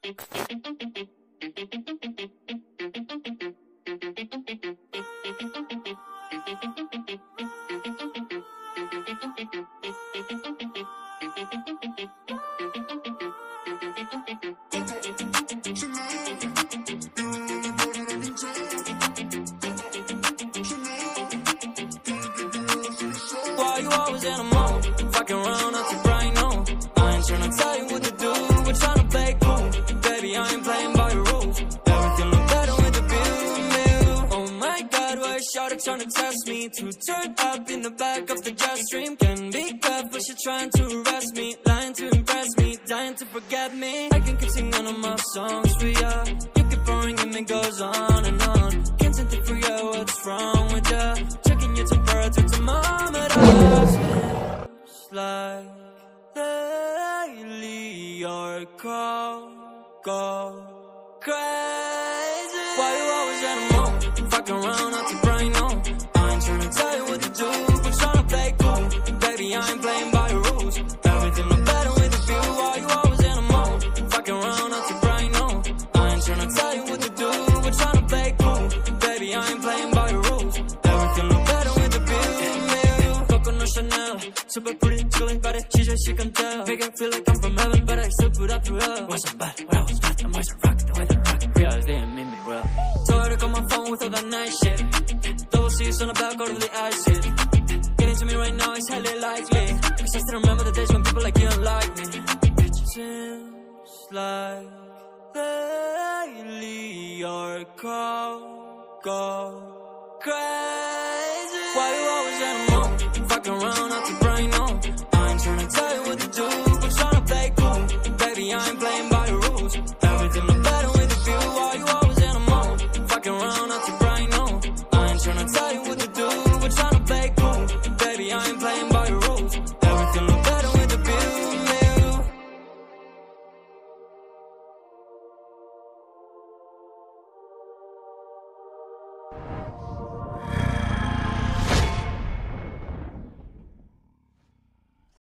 Why you always in a mode? Fucking around up to bright no. I ain't tryna tell you what to do, we're tryna play cool. Baby, I ain't playing by the rules. Everything look better with the view. Oh my god, why is Shawty tryna test me? To turn up in the back of the jet stream. Can be careful, she trying to arrest me. Lying to impress me, dying to forget me. I can keep singing all my songs for ya. You keep boring and it goes on and on. Can't seem to figure out what's wrong with ya. Checking your temperature thermometers. Seems like lately your call go crazy. Why you always in a mode? Fucking around up to brain on. I ain't tryna tell you what to do, but tryna play cool. Baby, I ain't playing by the rules. Everything look better with a view. Why you always in a mode? Fucking around up to brain on. I ain't tryna tell you what to do, but tryna play cool. Baby, I ain't playing by the rules. Everything look better with a view. Coconut Chanel, super pretty, chilling body, she can tell. Make it feel like I'm from heaven, but I still put up to hell. Was I'm bad, when I was bad, I'm always rockin' the way they rock. Realize they ain't made me well. Told her to call my phone with all that nice shit. Double C's on the back, all of the acid. Getting to me right now is highly likely, cause I still remember the days when people like you don't like me. It seems like lately your call go crazy. Why you always in a mode? Fucking around up to brain on. I ain't tryna tell you what to do, but tryna play cool. Baby, I ain't playing by the rules. Everything look better with a view. Why you always in a mode? Fucking around up to brain on. I ain't tryna tell you what to do, but tryna play cool. Baby, I ain't playing